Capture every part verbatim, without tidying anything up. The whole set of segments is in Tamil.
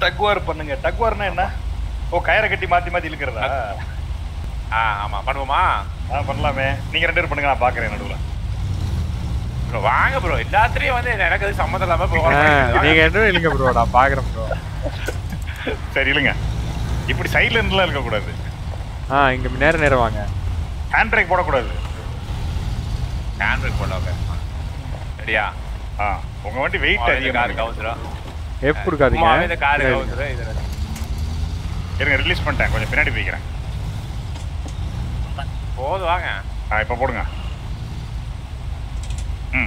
டக்வார் பண்ணுங்க. டக்வார்னா என்ன? ஓ கயிறை கட்டி மாத்தி மாத்தி இழுக்கிறதா? ஆ ஆமா பண்ணுவோமா? ஆ பண்ணலாமே. நீங்க ரெண்டு பேரும் பண்ணுங்க, நான் பாக்குறேன் நடுவுல. ப்ரோ வாங்க ப்ரோ, எல்லாத்துலயும் வந்து எனக்கு அது சம்மந்தம் இல்லாம ப்ரோ. நீங்க ரெண்டு பேரும் இல்லங்க ப்ரோ, நான் பாக்குறேன் ப்ரோ. சரி இல்லங்க, இப்படி சைடுல இருந்துலாம் இருக்க கூடாது. ஆ இங்க நேர நேரம் வாங்க. ஹேண்ட் பிரேக் போடக்கூடாது. ஹேண்ட் பிரேக் போடலாம். சரியா? ஆ உங்க வண்டி வெயிட் அதிகமா இருக்கு. கவுந்துரா எஃப் கொடுக்காதீங்க. அம்மா இந்த கார் கவுந்துரா. இது இருங்க, ரிலீஸ் பண்ணிட்டேன், கொஞ்சம் பின்னாடி போய்க்கிறேன். போது வாங்க. ஆ இப்போ போடுங்க. ம்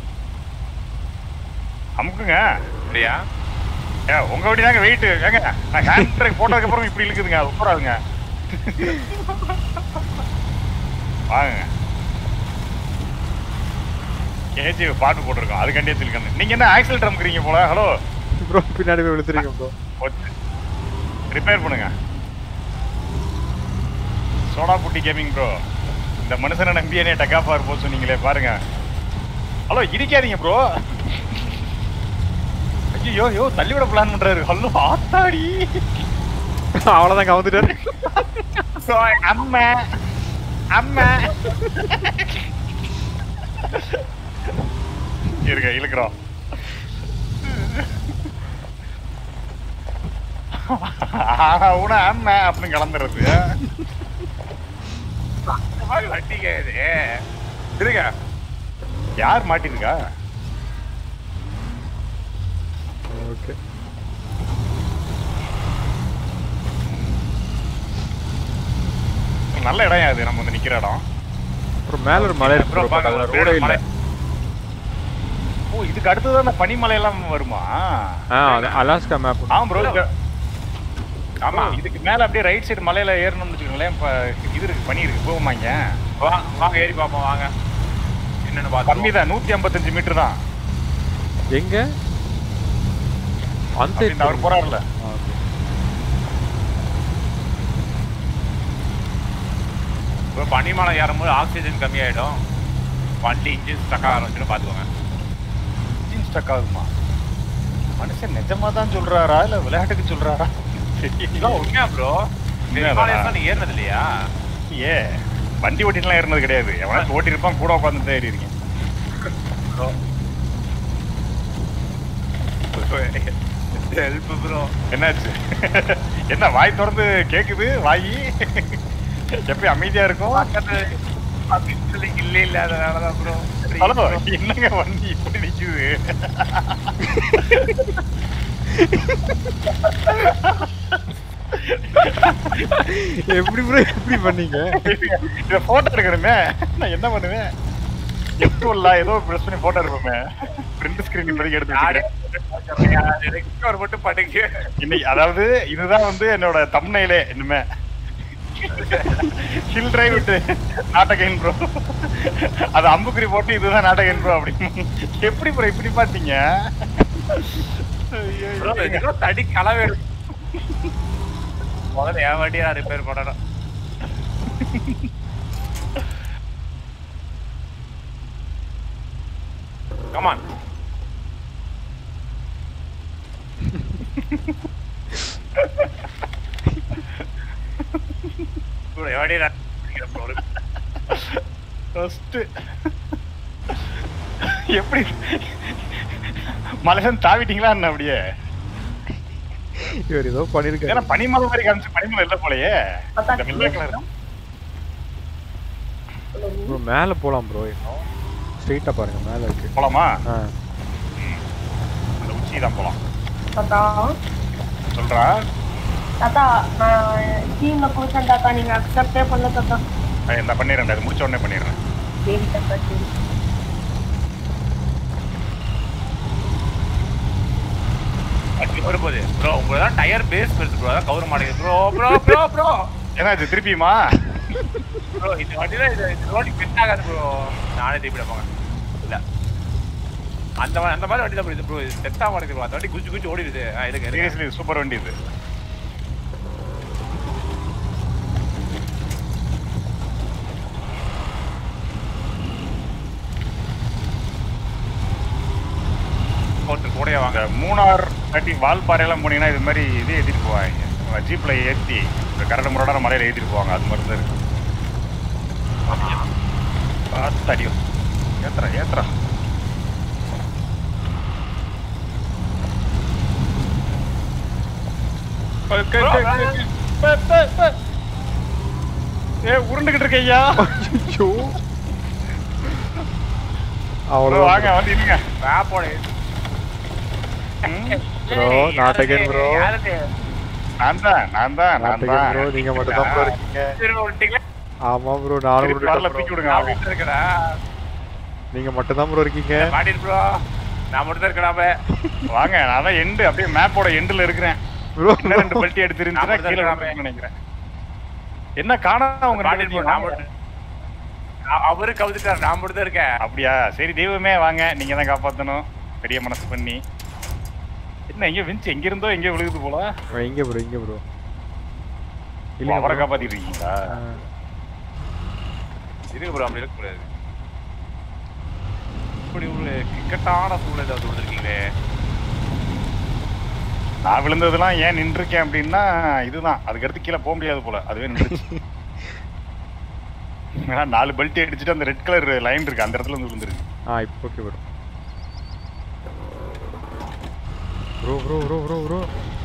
அமுக்குங்க. சரியா? ஏ உங்க வண்டி தாங்க வெயிட். ஏங்க நான் ஹேண்ட் பிரேக் போட்டதுக்கு அப்புறம் இப்படி இழுக்குதுங்க, அது உட்காராதுங்க. வாங்க. கேஜி பாட்டு போட்டிருக்கோம், அது கண்டிப்பா இழுக்கணும். நீங்க என்ன ஆக்சிடென்ட் அமுக்குறீங்க போல? ஹலோ ப்ரோ, பின்னாடி போய் விழுத்துறீங்க ப்ரோ. ரிப்பேர் பண்ணுங்க. சோடா புட்டி கேமிங் ப்ரோ, இந்த மனுஷனை நம்பி என்ன டக்காஃபார் போக சொன்னீங்களே பாருங்க. ஹலோ இடிக்காதீங்க ப்ரோ. ஐயோ யோ தள்ளிவிட பிளான் பண்றாரு. ஹலோ ஆத்தாடி, அவ்வளவுதான் கவுந்துட்டாரு. அம்மா அம்மா இருக்க இழுக்கிறோம். உன அம்மா அப்படின்னு கிளம்புறது வண்டி கேது இருங்க. யார் மாட்டிருக்கா? ஓகே நல்ல இடம் அது, நம்ம வந்து நிக்கிற இடம். அப்புறம் மேல ஒரு மலை இருக்கு ப்ரோ, பக்கத்துல ரோடே இல்ல. ஓ இதுக்கு அடுத்து தான் பனிமலை எல்லாம் வருமா? ஆ அலாஸ்கா மேப். ஆமா ப்ரோ. ஆமா இதுக்கு மேல அப்படியே ரைட் சைடு மலையில ஏறணும்னு வச்சுக்கோங்களேன். இப்ப இது இருக்கு, பனி இருக்கு, போவோமா? இங்க வாங்க ஏறி பாப்போம் வாங்க. என்னன்னு பாத்து கம்மி தான், நூத்தி ஐம்பத்தஞ்சு மீட்டர் தான். எங்க அந்த அவர் போறாருல. இப்போ பனிமலை ஏறும்போது ஆக்சிஜன் கம்மியாயிடும், வண்டி இன்ஜின் ஸ்டக் ஆரம்பிச்சுன்னு பாத்துக்கோங்க. இன்ஜின் ஸ்டக் ஆகுமா? மனுஷன் நிஜமா தான் சொல்றாரா இல்ல விளையாட்டுக்கு சொல்றாரா? உண்மையா ப்ரோ? நீ ஏறினது இல்லையா? ஏ வண்டி ஓட்டிட்டுலாம் ஏறினது கிடையாது. எவனாச்சும் ஓட்டி இருப்பான், கூட உட்காந்து ஏறி இருக்கீங்க. Help bro. என்னாச்சு? என்ன வாய் திறந்து கேக்குது? வாயி எப்பயும் அமைதியா இருக்கும். இல்ல இல்ல அதனாலதான் ப்ரோ. ஹலோ என்னங்க வண்டி இப்படி நிக்குது? எப்படி ப்ரோ எப்படி பண்ணீங்க? இத போட்டோ எடுக்கணுமே, நான் என்ன பண்ணுவேன்? எப்போல்ல ஏதோ பிரஸ் பண்ணி போட்டோ எடுப்போமே, பிரிண்ட் ஸ்கிரீன் இப்படி எடுத்து வச்சிருக்கேன். ரெக்கார்ட் மட்டும் பண்ணுங்க இன்னைக்கு. அதாவது இதுதான் வந்து என்னோட தம்ப்நெயிலே. இனிமே ஹில் டிரைவ் விட்டு நாட்டகைன் ப்ரோ, அது அம்புக்குறி போட்டு இதுதான் நாட்டகைன் ப்ரோ அப்படின்னு. எப்படி ப்ரோ இப்படி பாத்தீங்க? தடி கலவை முதல்ல என் வண்டியை ரிப்பேர் பண்ணணும். கமான் எப்படி மலையன் தாவிட்டீங்களா என்ன? அப்படியே இவர் ஏதோ பண்ணிருக்காரு. ஏன்னா பனிமலை மாதிரி காமிச்சு பனிமலை இல்ல போலயே. ப்ரோ மேல போலாம் ப்ரோ, இன்னும் ஸ்ட்ரைட்டா பாருங்க மேல இருக்கு. போலாமா? ஆ அந்த உச்சி தான் போலாம். தாத்தா சொல்றா தாத்தா, நான் டீம்ல கொடுத்தேன் தாத்தா, நீங்க அக்செப்டே பண்ணல தாத்தா. என்ன பண்ணிடுறேன், அது முடிச்ச உடனே பண்ணிடுறேன். சரி தாத்தா சரி. வரும்போது ப்ரோ உங்களதான் டயர் பேஸ் பெருசு ப்ரோ, அதான் கவுர மாட்டேங்குது ப்ரோ. ப்ரோ ப்ரோ ப்ரோ என்னாச்சு திருப்பியுமா? ப்ரோ இந்த வண்டியில இது ரோடி ஃபிட் ஆகாது ப்ரோ, நானே திருப்பிட போங்க. இல்ல அந்த அந்த மாதிரி வண்டி தான் ப்ரோ இது ப்ரோ, செட் ஆக மாட்டேங்குது ப்ரோ. அந்த வண்டி குஞ்சு குஞ்சு ஓடிடுது. இதுக்கு சீரியஸ்லி சூப்பர் வண்டி இது. ஒருத்தர் கூடயே வாங்க. மூணார் கட்டி வால் பாறையெல்லாம் போனீங்கன்னா இது மாதிரி இது ஏற்றிட்டு போவாங்க ஜீப்பில் ஏற்றி கரடு முரடான மலையில் ஏற்றிட்டு போவாங்க அது மாதிரி தான் இருக்கு பார்த்து அடியும் ஏத்துறா ஏத்துறா ஏ உருண்டுகிட்டு இருக்க ஐயா அவ்வளோ வாங்க வந்து இருங்க மேப்போட ப்ரோ நாட்டகன் ப்ரோ நான் தான் நான் தான் நான் நாட்டகன் தான் ப்ரோ நீங்க மட்டும் தான் ப்ரோ இருக்கீங்க ஆமா ப்ரோ நானும் வரல பிக்கி விடுங்க நான் இருக்கடா நீங்க மட்டும் தான் ப்ரோ இருக்கீங்க மாட்டிரு ப்ரோ நான் மட்டும் தான் இருக்கடாமே வாங்க நான் தான் எண்டு அப்படியே மேப்போட எண்டுல இருக்கிறேன் ப்ரோ இன்னும் ரெண்டு பல்ட்டி எடுத்து இருந்துச்சுன்னா கீழே விழுந்துருக்கும்னு நினைக்கிறேன் என்ன காணாம உங்க ரெண்டு மாட்டிரு நான் மட்டும் அவரு கவுத்துட்டாரு நான் மட்டும் தான் இருக்கேன் அப்படியா சரி தெய்வமே வாங்க நீங்க தான் காப்பாத்தணும் பெரிய மனசு பண்ணி என்ன எங்க விஞ்ச் எங்க இருந்தோ எங்க விழுகுது போல இங்க ப்ரோ இங்க ப்ரோ இல்ல அவரை காப்பாத்திட்டு இருக்கீங்களா இருக்கு ப்ரோ அப்படி இருக்க கூடாது இப்படி உள்ள கிக்கட்டான சூழ்நிலை வந்து விழுந்திருக்கீங்களே நான் விழுந்ததெல்லாம் ஏன் நின்றுருக்கேன் அப்படின்னா இதுதான் அதுக்கடுத்து கீழே போக முடியாது போல அதுவே நின்றுச்சு ஏன்னா நாலு பெல்ட் அடிச்சுட்டு அந்த ரெட் கலர் லைன் இருக்கு அந்த இடத்துல வந்து விழுந்துருக்கு ஆ இப்போ okay bro bro bro bro bro bro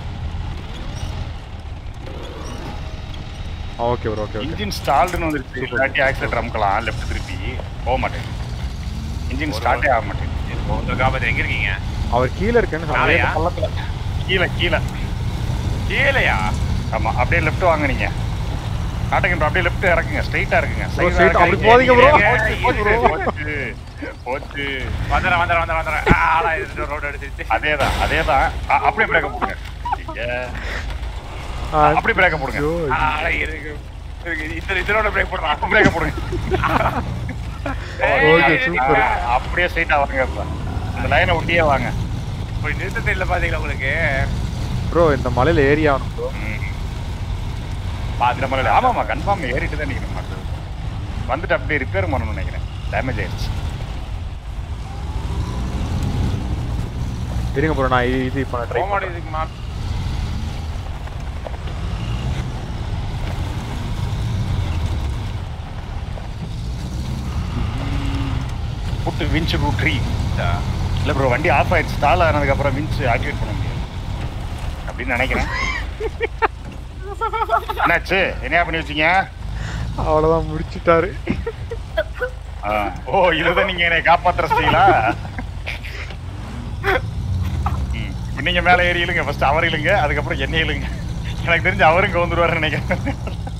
okay bro okay engine ஸ்டால்டுன்னு வந்துருச்சு இல்லாட்டி ஆக்சிலேட்டர் அமுக்கலாம் லெஃப்ட் திருப்பி போக மாட்டேன் இன்ஜின் ஸ்டார்ட்டே ஆக மாட்டேன் உங்களுக்கு காப்பாத்து எங்க இருக்கீங்க அவர் கீழே இருக்கேன்னு சொன்னாங்க பள்ளத்துல கீழே கீழே கீழையா ஆமா அப்படியே லெஃப்ட் வாங்க நீங்க நாட்டகன் அப்படியே லெஃப்ட் இறக்குங்க ஸ்ட்ரைட்டா இருக்குங்க straight அப்படி போதீங்க ப்ரோ போச்சு போச்சு வந்துற வந்துற வந்துற வந்துற ஆளா இது ரோட் அடிச்சிருச்சு அதேதான் அதேதான் அப்படியே பிரேக்க போடுங்க அப்படி பிரேக்க போடுங்க ஆளா இருக்கு இந்த இதோட பிரேக் போடுறான் பிரேக்க போடுங்க ஓகே சூப்பர் அப்படியே ஸ்ட்ரைட்டா வாங்க இந்த லைனை ஒட்டியே வாங்க போய் நிறுத்த தெரியல பாத்தீங்களா உங்களுக்கு ப்ரோ இந்த மலையில ஏறி ஆகணும் ப்ரோ பாத்துட்ட மலையில ஆமாமா கன்ஃபார்ம் ஏறிட்டு தான் நினைக்கிறேன் மாட்டேன் வந்துட்டு அப்படியே ரிப்பேர் பண்ணணும்னு நினைக்கிறேன் டேமேஜ் ஆயிடுச்சு இருங்க ப்ரோ நான் இது இப்போ ட்ரை போமாடி இதுக்கு மா புட்டு வின்ச் டூ ட்ரீ இல்லை ப்ரோ வண்டி ஆஃப் ஆயிடுச்சு ஸ்டால் ஆனதுக்கப்புறம் வின்ச் ஆக்டிவேட் பண்ண முடியாது அப்படின்னு நினைக்கிறேன் என்னாச்சு என்னையா பண்ணி வச்சிங்க அவ்வளோதான் முடிச்சுட்டாரு ஓ இதுதான் நீங்க என்னை காப்பாத்துறீங்களா நீங்க மேல ஏறி இழுங்க ஃபர்ஸ்ட் அவர் இழுங்க அதுக்கப்புறம் என்ன இழுங்க எனக்கு தெரிஞ்சு அவரும் கவுந்துருவாருன்னு நினைக்கிறேன்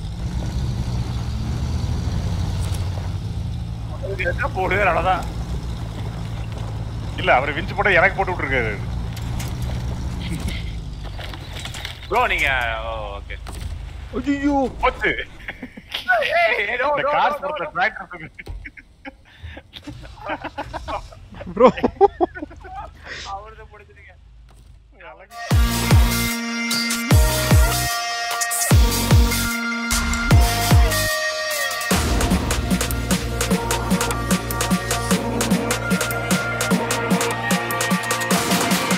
போடுது அவ்வளோதான் இல்ல அவர் விஞ்சு போட்டு எனக்கு போட்டு விட்டுருக்காரு ப்ரோ நீங்க ஓகே ஐயோ போச்சு இந்த கார் போட்ட டிராக்டர் ப்ரோ அவர்தான் போடுறீங்க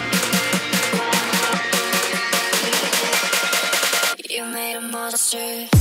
You made a monster.